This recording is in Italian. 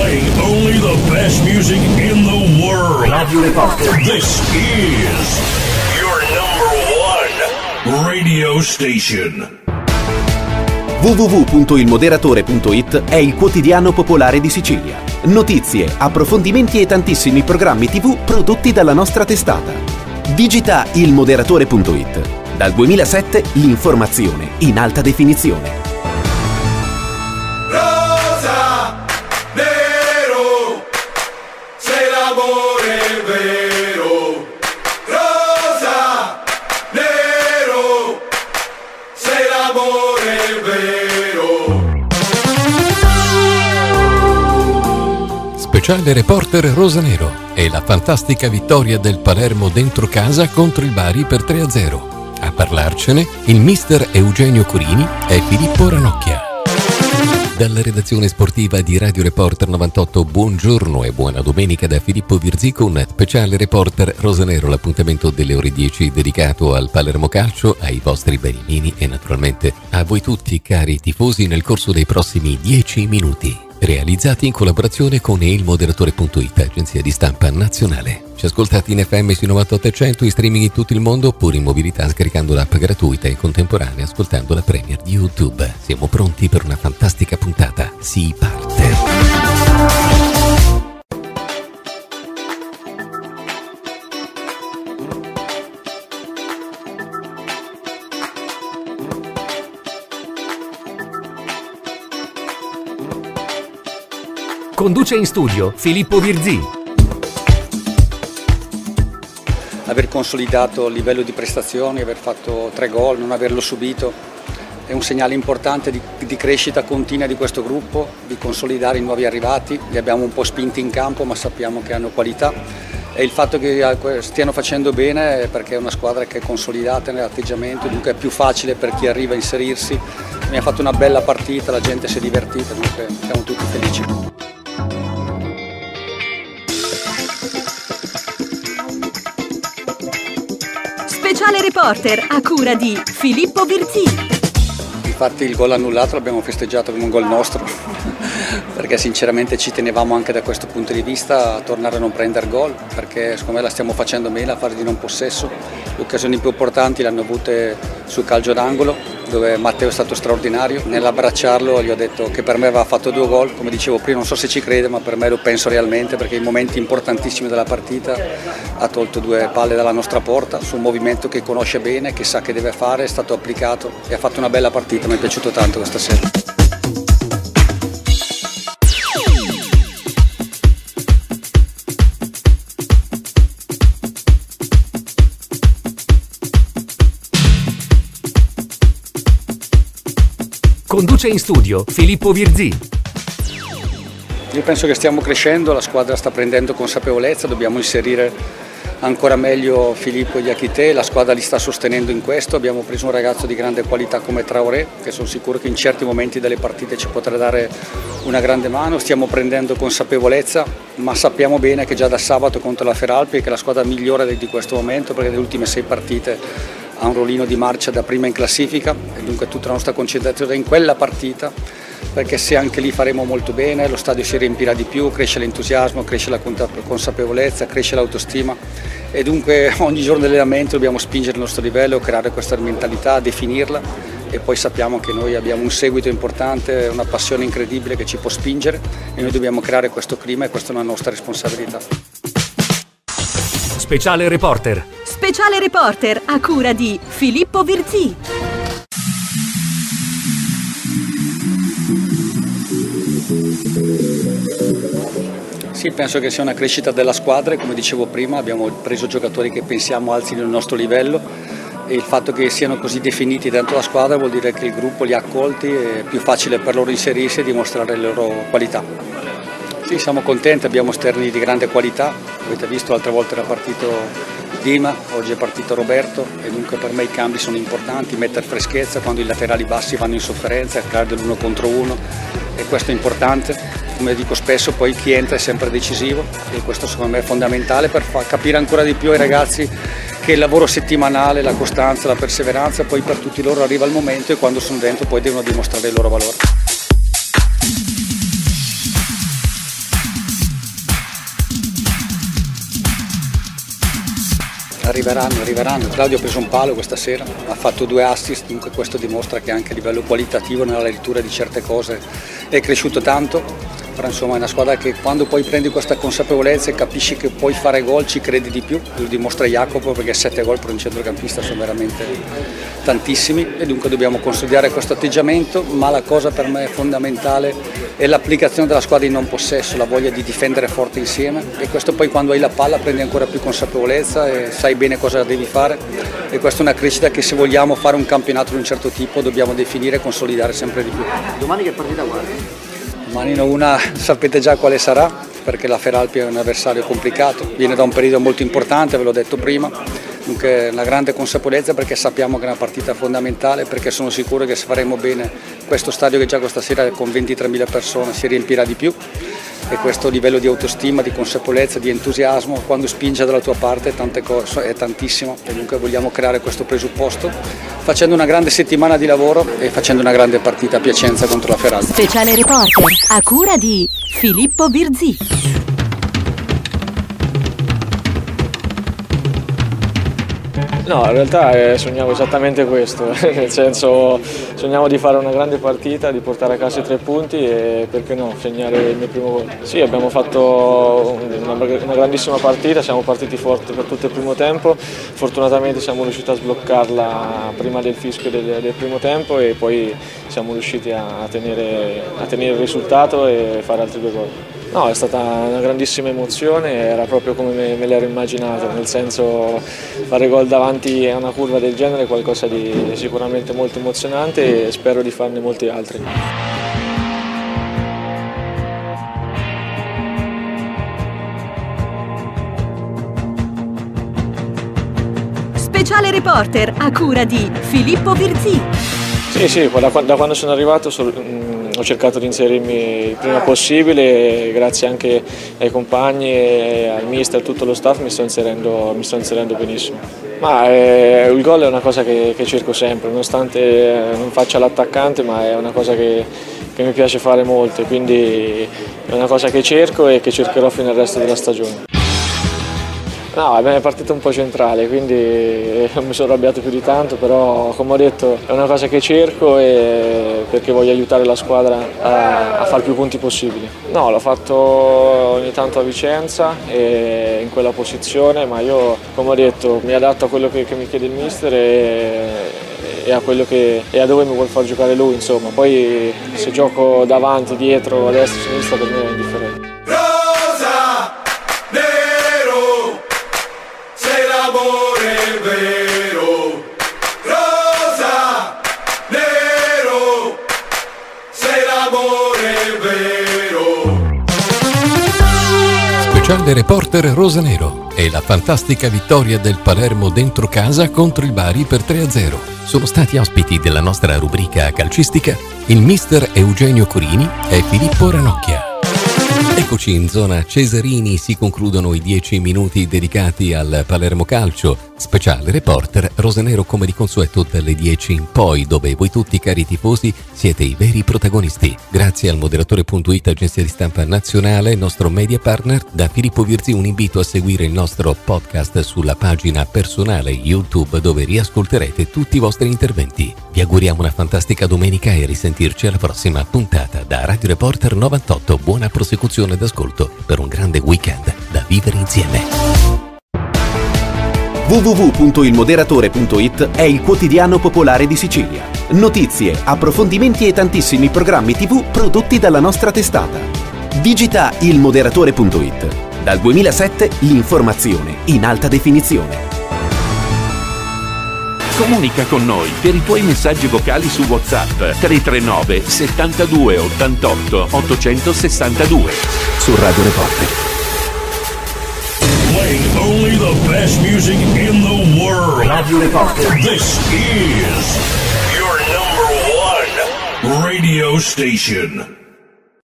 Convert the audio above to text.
Playing only the best music in the world. Radio Reporter. This is your number one radio station. www.ilmoderatore.it è il quotidiano popolare di Sicilia. Notizie, approfondimenti e tantissimi programmi TV prodotti dalla nostra testata. Digita ilmoderatore.it. Dal 2007 l'informazione in alta definizione. Rosa, nero, se l'amore è vero. Rosa, nero, se l'amore è vero. Speciale reporter Rosanero e la fantastica vittoria del Palermo dentro casa contro il Bari per 3-0. A parlarcene il mister Eugenio Curini e Filippo Ranocchia. Dalla redazione sportiva di Radio Reporter 98, buongiorno e buona domenica da Filippo Virzì con Speciale Reporter Rosanero, l'appuntamento delle ore 10 dedicato al Palermo Calcio, ai vostri beniamini e naturalmente a voi tutti cari tifosi nel corso dei prossimi 10 minuti. Realizzati in collaborazione con ilmoderatore.it, agenzia di stampa nazionale. Ci ascoltate in FM sui 98.100, in streaming in tutto il mondo oppure in mobilità scaricando l'app gratuita e contemporanea ascoltando la Premier di YouTube. Siamo pronti per una fantastica puntata. Si parte! Conduce in studio Filippo Virzì. Aver consolidato il livello di prestazioni, aver fatto 3 gol, non averlo subito è un segnale importante di crescita continua di questo gruppo, di consolidare i nuovi arrivati. Li abbiamo un po' spinti in campo ma sappiamo che hanno qualità e il fatto che stiano facendo bene è perché è una squadra che è consolidata nell'atteggiamento, dunque è più facile per chi arriva a inserirsi. Mi ha fatto una bella partita, la gente si è divertita, dunque siamo tutti felici. Speciale reporter a cura di Filippo Virzì. Infatti il gol annullato l'abbiamo festeggiato come un gol nostro perché sinceramente ci tenevamo anche da questo punto di vista a tornare a non prendere gol, perché secondo me la stiamo facendo bene a fare di non possesso. Le occasioni più importanti le hanno avute sul calcio d'angolo dove Matteo è stato straordinario. Nell'abbracciarlo gli ho detto che per me aveva fatto 2 gol, come dicevo prima, non so se ci crede ma per me lo penso realmente, perché in momenti importantissimi della partita ha tolto 2 palle dalla nostra porta su un movimento che conosce bene, che sa che deve fare, è stato applicato e ha fatto una bella partita, mi è piaciuto tanto questa sera. Conduce in studio Filippo Virzì. Io penso che stiamo crescendo, la squadra sta prendendo consapevolezza, dobbiamo inserire ancora meglio Filippo Iachité, la squadra li sta sostenendo in questo. Abbiamo preso un ragazzo di grande qualità come Traoré, che sono sicuro che in certi momenti delle partite ci potrà dare una grande mano. Stiamo prendendo consapevolezza, ma sappiamo bene che già da sabato contro la Feralpi, che è la squadra migliore di questo momento, perché nelle ultime 6 partite ha un ruolino di marcia da prima in classifica e dunque tutta la nostra concentrazione è in quella partita, perché se anche lì faremo molto bene lo stadio si riempirà di più, cresce l'entusiasmo, cresce la consapevolezza, cresce l'autostima e dunque ogni giorno dell'allenamento dobbiamo spingere il nostro livello, creare questa mentalità, definirla e poi sappiamo che noi abbiamo un seguito importante, una passione incredibile che ci può spingere e noi dobbiamo creare questo clima e questa è una nostra responsabilità. Speciale reporter. Speciale reporter a cura di Filippo Virzì. Sì, penso che sia una crescita della squadra e come dicevo prima abbiamo preso giocatori che pensiamo alzino il nostro livello e il fatto che siano così definiti dentro la squadra vuol dire che il gruppo li ha accolti e è più facile per loro inserirsi e dimostrare le loro qualità. Sì, siamo contenti, abbiamo esterni di grande qualità, avete visto l'altra volta era partito Dima, oggi è partito Roberto e dunque per me i cambi sono importanti, mettere freschezza quando i laterali bassi vanno in sofferenza, creare dell'1 contro 1 e questo è importante, come dico spesso poi chi entra è sempre decisivo e questo secondo me è fondamentale per far capire ancora di più ai ragazzi che il lavoro settimanale, la costanza, la perseveranza, poi per tutti loro arriva il momento e quando sono dentro poi devono dimostrare il loro valore. Arriveranno. Claudio ha preso un palo questa sera, ha fatto 2 assist, dunque questo dimostra che anche a livello qualitativo nella lettura di certe cose è cresciuto tanto. Però insomma è una squadra che quando poi prendi questa consapevolezza e capisci che puoi fare gol ci credi di più, lo dimostra Jacopo, perché 7 gol per un centrocampista sono veramente tantissimi e dunque dobbiamo consolidare questo atteggiamento, ma la cosa per me fondamentale è l'applicazione della squadra in non possesso, la voglia di difendere forte insieme e questo poi quando hai la palla prendi ancora più consapevolezza e sai bene cosa devi fare e questa è una crescita che se vogliamo fare un campionato di un certo tipo dobbiamo definire e consolidare sempre di più. Domani che partita guardi? Domani una sapete già quale sarà, perché la Feralpi è un avversario complicato, viene da un periodo molto importante, ve l'ho detto prima, dunque una grande consapevolezza perché sappiamo che è una partita fondamentale, perché sono sicuro che se faremo bene questo stadio che già questa sera con 23.000 persone si riempirà di più e questo livello di autostima, di consapevolezza, di entusiasmo, quando spinge dalla tua parte tante cose, è tantissimo e dunque vogliamo creare questo presupposto facendo una grande settimana di lavoro e facendo una grande partita a Piacenza contro la Feralpi. Speciale reporter a cura di Filippo Virzì. No, in realtà sognavo esattamente questo, nel senso sognavo di fare una grande partita, di portare a casa i 3 punti e perché no, segnare il mio primo gol. Sì, abbiamo fatto una grandissima partita, siamo partiti forti per tutto il primo tempo, fortunatamente siamo riusciti a sbloccarla prima del fischio del primo tempo e poi siamo riusciti a tenere il risultato e fare altri 2 gol. No, è stata una grandissima emozione, era proprio come me l'ero immaginato, nel senso fare gol davanti a una curva del genere è qualcosa di sicuramente molto emozionante e spero di farne molti altri. Speciale reporter a cura di Filippo Virzì. Sì, da quando sono arrivato ho cercato di inserirmi il prima possibile, grazie anche ai compagni e al mister e a tutto lo staff mi sto inserendo benissimo. Ma il gol è una cosa che cerco sempre, nonostante non faccia l'attaccante, ma è una cosa che mi piace fare molto, quindi è una cosa che cerco e che cercherò fino al resto della stagione. No, è partita un po' centrale, quindi non mi sono arrabbiato più di tanto, però come ho detto è una cosa che cerco e perché voglio aiutare la squadra a fare più punti possibili. No, l'ho fatto ogni tanto a Vicenza e in quella posizione, ma io come ho detto mi adatto a quello che mi chiede il mister e a dove mi vuol far giocare lui, insomma. Poi se gioco davanti, dietro, a destra, a sinistra per me è indifferente. L'amore è vero, rosa, nero, se l'amore è vero. Speciale reporter Rosanero e la fantastica vittoria del Palermo dentro casa contro il Bari per 3-0. Sono stati ospiti della nostra rubrica calcistica il mister Eugenio Curini e Filippo Ranocchia. Eccoci in zona Cesarini, si concludono i 10 minuti dedicati al Palermo Calcio. Speciale reporter Rosanero come di consueto dalle 10 in poi, dove voi tutti cari tifosi siete i veri protagonisti. Grazie al moderatore.it, agenzia di stampa nazionale, nostro media partner. Da Filippo Virzì un invito a seguire il nostro podcast sulla pagina personale YouTube, dove riascolterete tutti i vostri interventi. Vi auguriamo una fantastica domenica e risentirci alla prossima puntata da Radio Reporter 98. Buona prosecuzione d'ascolto per un grande weekend da vivere insieme. www.ilmoderatore.it è il quotidiano popolare di Sicilia. Notizie, approfondimenti e tantissimi programmi TV prodotti dalla nostra testata. Digita ilmoderatore.it. Dal 2007 l'informazione in alta definizione. Comunica con noi per i tuoi messaggi vocali su WhatsApp 339 72 88 862. Su Radio Reporter. Playing only the best music in the world. Radio Reporter. This is your number 1 radio station.